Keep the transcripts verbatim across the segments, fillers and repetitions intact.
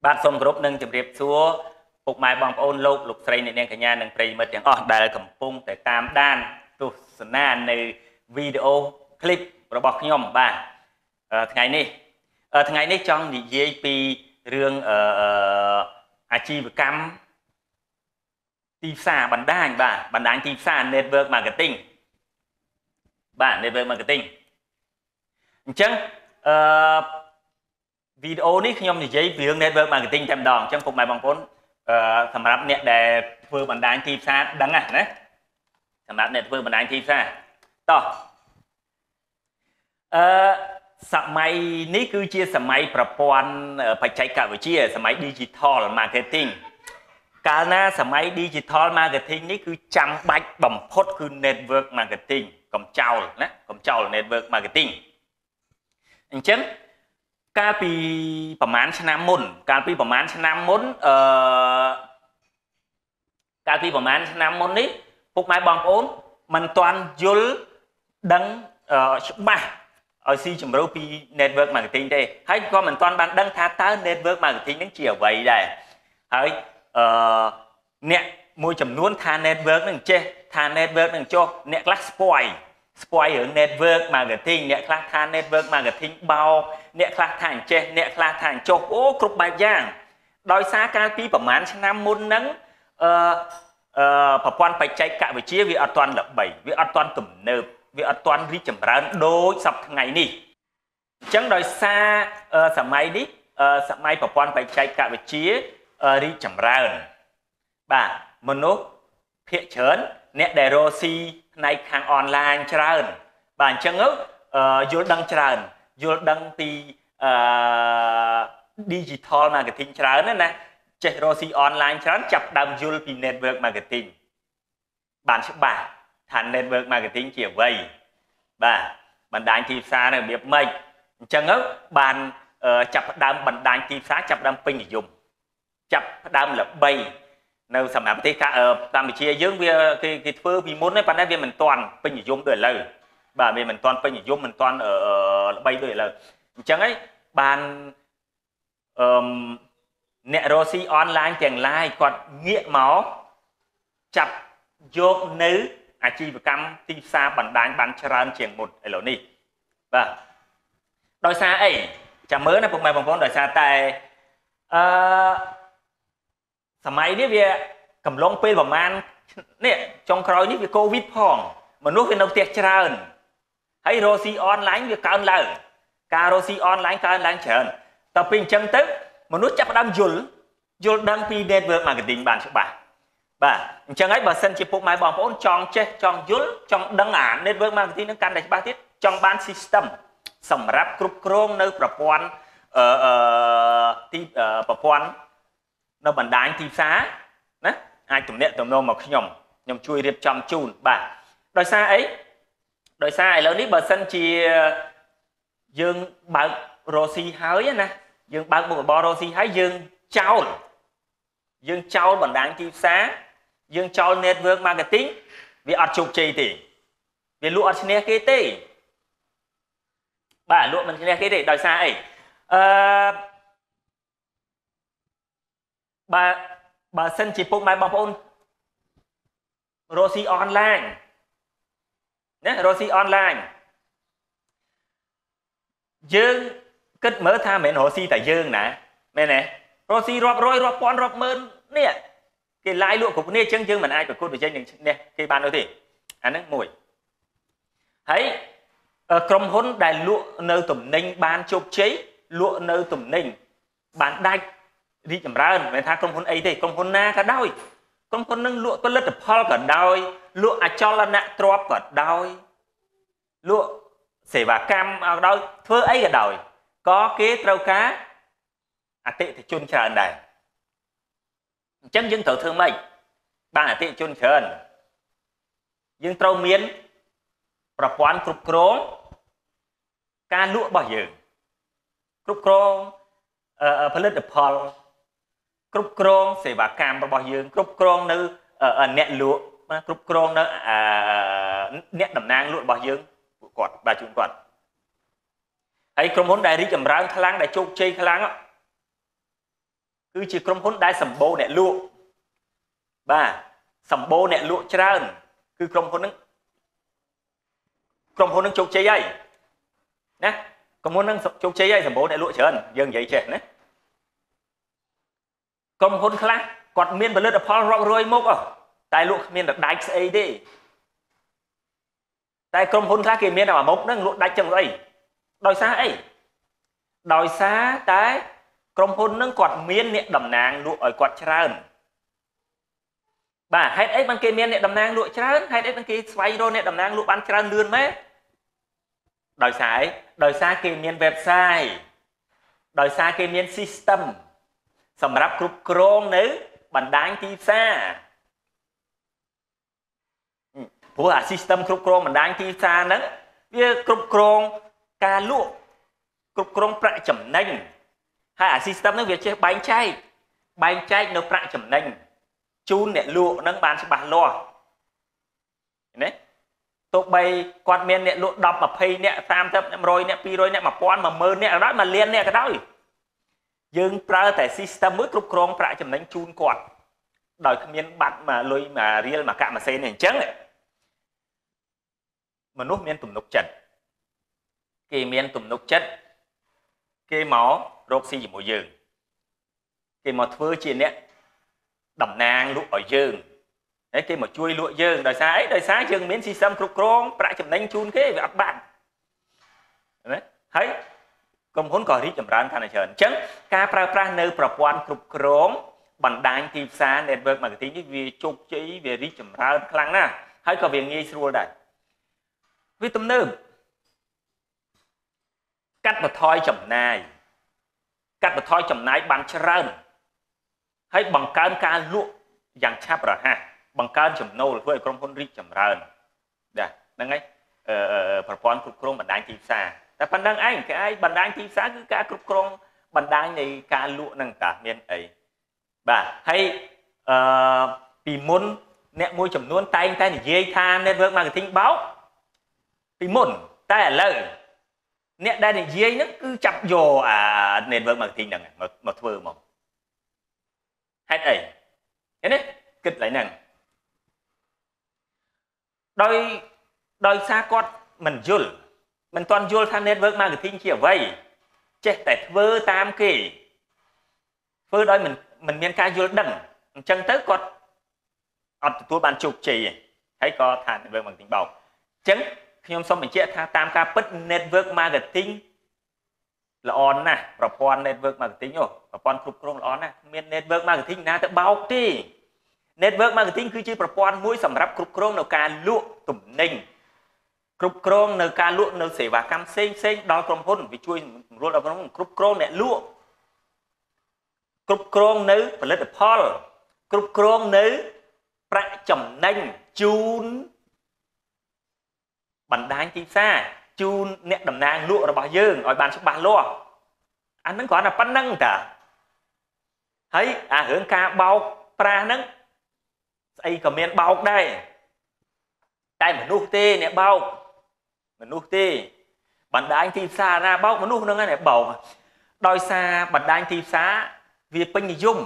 Bạn xong group nâng chụp riệp xua phục mái bằng ôn lục lục srei nền cả nhà nâng prey mất tiếng ỏ đại cầm pung tại tam đan tu snaใน video clip របស់ខ្ញុំបាទថ្ងៃនេះថ្ងៃនេះចង់និយាយពីរឿងអាជីវកម្មទីផ្សារបណ្ដាញបាទបណ្ដាញទីផ្សារ network marketing បាទ network marketing អញ្ចឹងអឺ video នេះខ្ញុំនិយាយពីរឿង network marketing តែម្ដងអញ្ចឹងពុកម៉ែបងប្អូនអឺសម្រាប់អ្នកដែលធ្វើបណ្ដាញទីផ្សារដឹងណាសម្រាប់អ្នកធ្វើបណ្ដាញទីផ្សារតោះអឺសម័យនេះគឺជាសម័យប្រព័ន្ធបច្ចេកវិទ្យាសម័យ digital marketing កាលណាសម័យ digital marketing នេះគឺចាំបាច់បំផុតគឺ network marketing កុំចោលណាកុំចោល network marketing អញ្ចឹងកាលពីប្រហែលឆ្នាំមុនកាលពីប្រហែលឆ្នាំមុនអឺកាលពីប្រហែលឆ្នាំមុននេះពុកម៉ែបងប្អូនមិនទាន់យល់ដឹងច្បាស់ឲ្យស៊ីជម្រៅពី network marketing ទេហើយក៏មិនទាន់បានដឹងថាតើ network marketing នឹងជាអ្វីដែរហើយអឺអ្នកមួយចំនួនថា network នឹងចេះថា network នឹងចុះអ្នកខ្លះ spoil spoil រឿង network marketing អ្នកខ្លះថា network marketing បោកអ្នកខ្លះថាអញ្ចេះអ្នកខ្លះថាអញ្ចុះអូគ្រប់បែបយ៉ាងដោយសារកាលពីប្រហែលឆ្នាំមុនហ្នឹងអឺអឺប្រព័ន្ធបច្ចេកវិទ្យាវាអត់ទាន់ល្បីវាអត់ទាន់ទំនើបវាអត់ទាន់រីកចម្រើនដូចសប្តាហ៍ថ្ងៃនេះអញ្ចឹងដោយសារសម័យនេះសម័យប្រព័ន្ធបច្ចេកវិទ្យារីកចម្រើនបាទមនុស្សភាគច្រើនអ្នកដែលរកស៊ីផ្នែកខាងអនឡាញច្រើនបាទអញ្ចឹងយល់ដឹងច្រើនយល់ដឹងពីអឺ digital marketing ច្រើនណាចេះរកស៊ីអនឡាញច្រើនចាប់ដើមយល់ពី network marketing បានច្បាស់ថា network marketing ជាអ្វីបាទបណ្ដាញទីផ្សារនៅរបៀបម៉េចអញ្ចឹងទៅបានចាប់ផ្ដើមបណ្ដាញទីផ្សារចាប់ផ្ដើមពេញនិយមចាប់ផ្ដើមល្បីនៅសម្រាប់ប្រទេសកម្ពុជាយើងវាគេគេធ្វើពីមុនទេប៉ុន្តែវាមិនទាន់ពេញនិយមដូចឥឡូវបាទវាមិនទាន់ពេញនិយមមិនទាន់ល្បីដូចឥឡូវអញ្ចឹងហើយបានអឺអ្នករកស៊ីអនឡាញទាំងឡាយគាត់ងាកមកចាប់យកនៅអាជីវកម្មទីផ្សារបណ្ដាញបានច្រើនជាងមុនឥឡូវនេះបាទដោយសារអីចាំមើលណាពុកម៉ែបងប្អូនដោយសារតែអឺសម័យនេះវាកំឡុងពេលប្រហែលនេះចុងក្រោយនេះវាកូវីដផងមនុស្សវានៅផ្ទះច្រើនហើយរកស៊ីអនឡាញវាកើនឡើងការរកស៊ីអនឡាញកើនឡើងច្រើនតទៅពេលអញ្ចឹងទៅមនុស្សចាប់ផ្ដើមយល់យល់ដឹងពី network marketing បានច្បាស់បាទអញ្ចឹងហើយបើសិនជាពុកម៉ែបងប្អូនចង់ចេះចង់យល់ចង់ដឹងអា network marketing នឹងកាន់តែច្បាស់ទៀតចង់បាន system សម្រាប់គ្រប់គ្រងនៅប្រព័ន្ធអឺទីប្រព័ន្ធនៅបណ្ដាញទីផ្សារណាអាចទំនាក់ទំនងមកខ្ញុំខ្ញុំជួយរៀបចំជូនបាទដោយសារអីដោយសារឥឡូវនេះបើសិនជាយើងបើករកស៊ីហើយណាយើងបើកមុខរបររកស៊ីហើយយើងចោលយើងចោលបណ្ដាញទីផ្សារយើងចោល network marketing វាអត់ជោគជ័យទេវាលក់អត់ឈ្នះគេទេបាទលក់មិនឈ្នះគេទេដោយសារអីអឺបើបើសិនជាពុកម៉ែបងប្អូនរកស៊ីអនឡាញណារកស៊ីអនឡាញយើងគិតមើលថាមិនមែនរកស៊ីតែយើងណាមែនទេរកស៊ីរាប់រយរាប់ពាន់រាប់ម៉ឺននេះគេឡាយលក់គ្រប់គ្នាអញ្ចឹងយើងមិនអាចប្រកួតប្រជែងនឹងនេះគេបាននោះទេអាហ្នឹងមួយហើយក្រុមហ៊ុនដែលលក់នៅទំនិញបានជោគជ័យលក់នៅទំនិញបានដាច់រីកចម្រើនមិនមែនថាក្រុមហ៊ុនអីទេក្រុមហ៊ុនណាក៏ដោយក្រុមហ៊ុននឹងលក់ផលិតផលក៏ដោយលក់អចលនទ្រព្យក៏ដោយលក់សេវាកម្មក៏ដោយធ្វើអីក៏ដោយក៏គេត្រូវការអតិថិជនច្រើនដែរអញ្ចឹងយើងត្រូវធ្វើម៉េចបានអតិថិជនច្រើនយើងត្រូវមានប្រព័ន្ធគ្រប់គ្រងការលក់របស់យើងគ្រប់គ្រងផលិតផលគ្រប់គ្រងសេវាកម្មរបស់យើងគ្រប់គ្រងនៅអ្នកលក់គ្រប់គ្រងនៅអ្នកតំណាងលក់របស់យើងពួកគាត់បាទជូនគាត់ហើយក្រុមហ៊ុនដែលរីកចម្រើនខ្លាំងដែលជោគជ័យខ្លាំង cứ chỉក្រុមហ៊ុនដែលសម្បូរអ្នកលក់បាទសម្បូរអ្នកលក់ច្រើនគឺក្រុមហ៊ុនហ្នឹងក្រុមហ៊ុនហ្នឹងជោគជ័យហើយណាក្រុមហ៊ុនហ្នឹងជោគជ័យហើយសម្បូរអ្នកលក់ច្រើនយើងនិយាយចេះណាក្រុមហ៊ុនខ្លះគាត់មានផលិតផលរាប់រយមុខតែលក់គ្មានដាច់ស្អីទេតែក្រុមហ៊ុនខ្លះគេមានតែមួយមុខហ្នឹងលក់ដាច់ចឹងស្អីដោយសារអីដោយសារតែក្រុមហ៊ុនហ្នឹងគាត់មានអ្នកតំណាងលក់ឲ្យគាត់ច្រើនបាទហេតុអីបានគេមានអ្នកតំណាងលក់ច្រើនហេតុអីបានគេស្វែងរកអ្នកតំណាងលក់បានច្រើនលឿនម៉េចដោយសារអីដោយសារគេមាន website ដោយសារគេមាន system សម្រាប់គ្រប់គ្រងនៅបណ្ដាញទីផ្សារព្រោះអា system គ្រប់គ្រងបណ្ដាញទីផ្សារហ្នឹងវាគ្រប់គ្រងការលក់គ្រប់គ្រងប្រាក់ចំណេញហើយអា system ហ្នឹងវាចេះបែងចែកបែងចែកនៅប្រាក់ចំណេញជូនអ្នកលក់ហ្នឹងបានច្បាស់លាស់ណាទោះបីគាត់មានអ្នកលក់ដប់ยี่สิบអ្នកសាមសិបអ្នកmột trămអ្នកពីររយអ្នកmột nghìn một nghìnអ្នកក៏ដោយមួយលានអ្នកក៏ដោយយើងប្រើតែ system មួយគ្រប់គ្រងប្រាក់ចំណេញជូនគាត់ដោយគ្មានបាត់មកលុយមករៀលមកកាក់ម៉ាស៊ីននេះអញ្ចឹងមនុស្សមានទំនុកចិត្តគេមានទំនុកចិត្តគេមករកស៊ីជាមួយយើងគេមកធ្វើជាអ្នកតំណាងលក់ឲ្យយើងហើយគេមកជួយលក់យើងដោយសារអីដោយសារយើងមាន system គ្រប់គ្រងប្រាក់ចំណេញជូនគេវាអត់បាត់ណាហើយក្រុមហ៊ុនក៏រីកចម្រើនកាន់តែច្រើនអញ្ចឹងការប្រើប្រាស់នៅប្រព័ន្ធគ្រប់គ្រងបណ្ដាញទីផ្សារ network marketing នេះវាជោគជ័យវារីកចម្រើនខ្លាំងណាស់ហើយក៏វាងាយស្រួលដែរវាទំនើបកាត់បន្ថយចំណាយកាត់បន្ថយចំណាយបានច្រើនហើយបង្កើនការលក់យ៉ាងឆាប់រហ័សបង្កើនចំណូលធ្វើឲ្យក្រុមហ៊ុនរីកចម្រើនចាហ្នឹងហើយប្រព័ន្ធគ្រប់គ្រងបណ្ដាញទីផ្សារតែប៉ុណ្្នឹងឯងគេឯងបណ្ដាញទីផ្សារគឺការគ្រប់គ្រងបណ្ដាញនៃការលក់ហ្នឹងតាមានអីបាទហើយអឺពីមុនអ្នកមួយចំនួនតែងតែនិយាយថា network marketing បោកពីមុនតែឥឡូវអ្នកដែលនិយាយហ្នឹងគឺចាប់យកអា network marketing ហ្នឹងមកមកធ្វើមកហេតុអីឃើញទេគិតឡើងហ្នឹងដោយដោយសារគាត់មិនយល់មិនទាន់យល់ថា network marketing ជាអ្វីចេះតែធ្វើតាមគេធ្វើដោយមិនមិនមានការយល់ដឹងអញ្ចឹងទៅគាត់អត់ទទួលបានជោគជ័យទេហើយក៏ថា network marketing បោកអញ្ចឹងខ្ញុំសូមបញ្ជាក់ថាតាមការពិត network marketing ល្អណាស់ប្រព័ន្ធ network marketing អូប្រព័ន្ធគ្រប់គ្រងល្អណាស់មាន network marketing ណាទៅបោកទេ network marketing គឺជាប្រព័ន្ធមួយសម្រាប់គ្រប់គ្រងនៅការលក់ទំនិញគ្រប់គ្រងនៅការលក់នៅសេវាកម្មផ្សេងផ្សេងដល់ក្រុមហ៊ុនវាជួយសម្រួលដល់ក្រុមហ៊ុនគ្រប់គ្រងអ្នកលក់គ្រប់គ្រងនៅផលិតផលគ្រប់គ្រងនៅប្រាក់ចំណេញជូនបណ្ដាញទីផ្សារជូនអ្នកតំណាងលក់របស់យើងឲ្យបានច្បាស់លាស់អាហ្នឹងគ្រាន់តែប៉ុណ្្នឹងតាហើយអារឿងការបោកប្រាស់ហ្នឹងស្អីក៏មានបោកដែរតែមនុស្សទេអ្នកបោកមនុស្សទេបណ្ដាញទីផ្សារណាបោកមនុស្សហ្នឹងឯងបោកដោយសារបណ្ដាញទីផ្សារវាពេញនិយម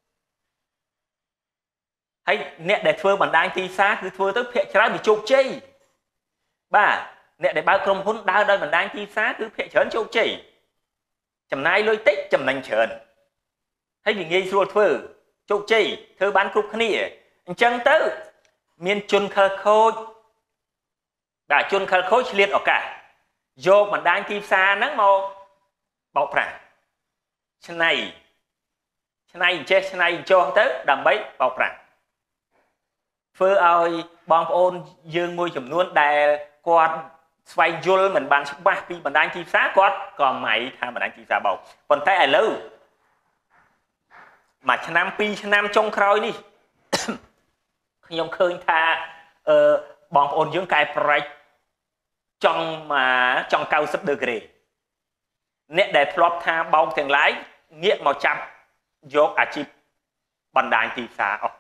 ហើយអ្នកដែលធ្វើបណ្ដាញទីផ្សារគឺធ្វើទៅភាគច្រើនវាជោគជ័យបាទអ្នកដែលបើកក្រុមហ៊ុនដើរដោយបណ្ដាញទីផ្សារគឺភាគច្រើនជោគជ័យចំណាយលុយតិចចំណេញច្រើនហើយវាងាយស្រួលធ្វើជោគជ័យធ្វើបានគ្រប់គ្នាអញ្ចឹងទៅមានជនខិលខូចបាទជនខិលខូចឆ្លៀតឱកាសយកបណ្ដាញទីផ្សារហ្នឹងមកបោកប្រាស់ឆ្នៃឆ្នៃចេះឆ្នៃចុះទៅដើម្បីបោកប្រាស់ធ្វើឲ្យបងប្អូនយើងមួយចំនួនដែលគាត់ស្វែងយល់មិនបានច្បាស់ពីបណ្ដាញទីផ្សារគាត់ក៏ម៉ៃថាបណ្ដាញទីផ្សារបោកប៉ុន្តែឥឡូវមួយឆ្នាំពីរឆ្នាំចុងក្រោយនេះខ្ញុំឃើញថាអឺបងប្អូនយើងកែប្រែកចង់មកចង់90ដឺក្រេអ្នកដែលធ្លាប់ថាបោកទាំងឡាយងាកមកចាប់យកអាជីពបណ្ដាញទីផ្សារអស់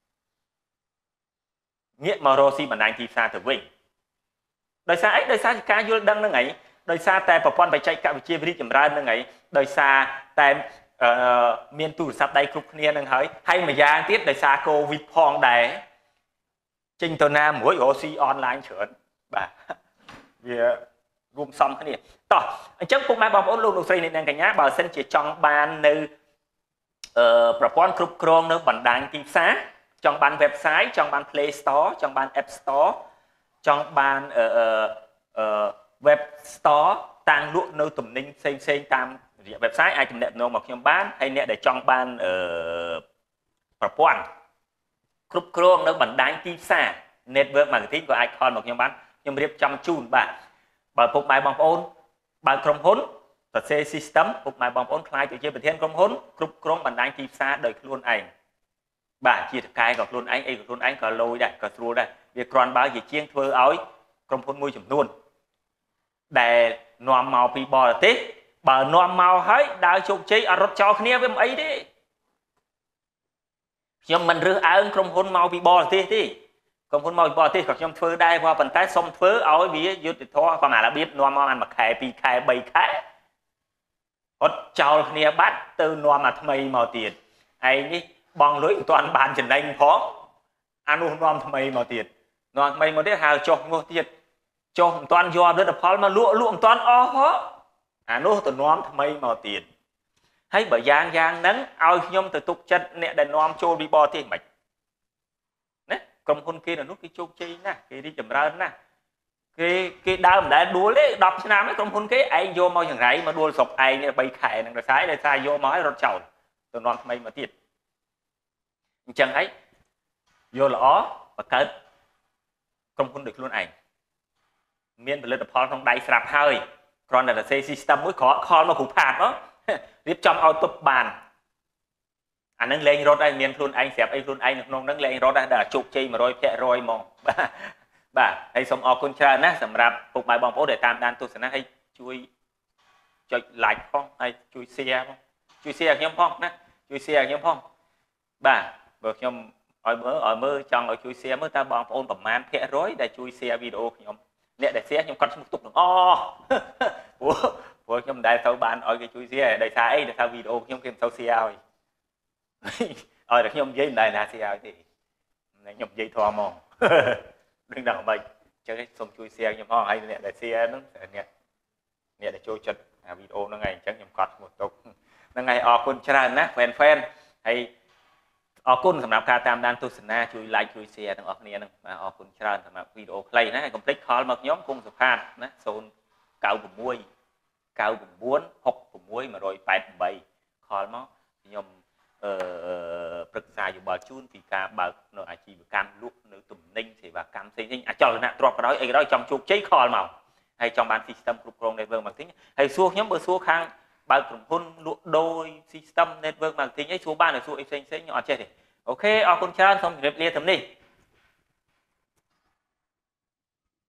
ងាកមករកស៊ីបណ្ដាញទីផ្សារទៅវិញដោយសារអីដោយសារការយល់ដឹងហ្នឹងឯងដោយសារតែប្រព័ន្ធបច្ចេកវិទ្យារីកចម្រើនហ្នឹងឯងដោយសារតែ miền tù sắp đây cục nia nâng hơi hay mà giang tiếp để xa cô vịt phong đài trình tờ nam mỗi oxy online trưởng bà vì gồm xong cái này tỏ chắc cũng mai bóng ôn luôn được xây nên cả nhá bảo sân chỉ trong ban nơiប្រព័ន្ធគ្រប់គ្រងនៅបណ្ដាញទីផ្សារចង់បាន website ចង់បាន Play Store ចង់បាន App Store ចង់បានអឺអឺ web store តាំងលក់នៅទំនិញផ្សេងផ្សេងតាមរយៈ website អាចទំនាក់ទំនងមកខ្ញុំបានហើយអ្នកដែលចង់បានអឺប្រព័ន្ធគ្រប់គ្រងនៅបណ្ដាញទីផ្សារ network marketing ក៏អាចខលមកខ្ញុំបានខ្ញុំរៀបចំជូនបាទបើពុកម៉ែបងប្អូនបើក្រុមហ៊ុនសរសេរ system ពុកម៉ែបងប្អូនខ្លាយទៅជាប្រធានក្រុមហ៊ុនគ្រប់គ្រងបណ្ដាញទីផ្សារដោយខ្លួនឯងបាទជាតកែក៏ខ្លួនឯងអីក៏ខ្លួនឯងក៏លយដែរក៏ស្រួលដែរវាគ្រាន់បើជាជាងធ្វើឲ្យក្រុមហ៊ុនមួយចំនួនដែលនាំមកពីបរទេសបើនាំមកហើយដើរជោគជ័យអត់រត់ចោលគ្នាវាមិនអីទេខ្ញុំមិនរើសអើងក្រុមហ៊ុនមកពីបរទេសទេក្រុមហ៊ុនមកពីបរទេសក៏ខ្ញុំធ្វើដែរប៉ុន្តែសុំធ្វើឲ្យវាយុត្តិធម៌គាត់មករបៀបនាំមកអានមួយខែពីរខែបីខែអត់ចោលគ្នាបាត់ទៅនាំអាថ្មីមកទៀតឯងនេះបងលុយមិនទាន់បានចំណេញផងអានោះនាំថ្មីមកទៀតនាំថ្មីមកទៀតហៅចុះងោះទៀតចុះមិនទាន់យកផលិតផលមកលក់លក់មិនទាន់អស់ហ៎អានោះទៅនាំថ្មីមកទៀតហើយបើយ៉ាងយ៉ាងហ្នឹងឲ្យខ្ញុំទៅទុកចិត្តអ្នកដែលនាំចូលពីបរទេសមិនណាក្រុមហ៊ុនគេនៅនោះគេជោគជ័យណាស់គេរីកចម្រើនណាស់គេគេដើរមិនដែលដួលទេដប់ឆ្នាំហើយក្រុមហ៊ុនគេឯងយកមកចង្រៃមកដួលស្រុកឯងនេះបីខែហ្នឹងដោយសារដោយសារយកមកឲ្យរត់ចោលទៅនាំថ្មីមកទៀតអញ្ចឹងហើយយកល្អបង្កើតក្រុមហ៊ុនដោយខ្លួនឯងមានផលិតផលក្នុងដៃស្រាប់ហើយគ្រាន់តែសរសេរ system មួយក្រខលមកគ្រូផាតមករៀបចំឲ្យទប់បានអានឹងលេងរត់ឲ្យមានខ្លួនឯងស្រាប់អីខ្លួនឯងនៅក្នុងហ្នឹងលេងរត់ដល់ជោគជ័យ một trăm phần trăm ហ្មងបាទបាទហើយសូមអរគុណច្រើនណាស់សម្រាប់ពុកម៉ែបងប្អូនដែលតាមដានទស្សនាហើយជួយចុច like ផងហើយជួយ share ផងជួយ share ខ្ញុំផងណាជួយ share ខ្ញុំផងបាទបើខ្ញុំឲ្យមើលឲ្យមើលចង់ឲ្យជួយ share មើលតើបងប្អូនប្រមាណភាគរយដែលជួយ share វីដេអូខ្ញុំអ្នកដែល share ខ្ញុំកត់ឈ្មោះទុកទាំងអស់ព្រោះព្រោះខ្ញុំមិនដែលទៅបានឲ្យគេជួយ share ដោយសារអីដោយសារវីដេអូខ្ញុំគេមិនទៅ share ឲ្យឲ្យតែខ្ញុំនិយាយមិនដែលណា share ឲ្យទេខ្ញុំនិយាយធម៌ហ្មងដឹងដល់មិនអញ្ចឹងសូមជួយ share ខ្ញុំផងហើយអ្នកដែល share ហ្នឹងអ្នកអ្នកដែលចូលចិត្តវីដេអូហ្នឹងឯងអញ្ចឹងខ្ញុំកត់ឈ្មោះទុកហ្នឹងហើយអរគុណច្រើនណាស់ fan fan ហើយអរគុណសម្រាប់ការតាមដានទស្សនាជួយ like ជួយ share ទាំងអស់គ្នាហ្នឹងបាទអរគុណច្រើនសម្រាប់វីដេអូខ្លីណាហើយកុំភ្លេចខលមកខ្ញុំគង់សុផាតណាศูนย์ เก้า หก เก้า หก หก หก หก หนึ่ง แปด แปดខលមកខ្ញុំអឺប្រឹក្សាយោបល់ជូនពីការបើកនៅអាជីវកម្មលក់នៅទំនិញសេវាកម្មផ្សេងៗអចលនៈទ្រព្យក៏ដោយអីក៏ដោយចង់ជោគជ័យខលមកហើយចង់បាន system គ្រប់គ្រង network marketing ហើយសួរខ្ញុំបើសួរខាងបើកក្រុមហ៊ុនលក់ដូរ system network marketing អីសួរបានតែសួរអីផ្សេងៗខ្ញុំអត់ចេះទេអូខេអរគុណច្រើនសូមជម្រាបលាត្រឹមនេះ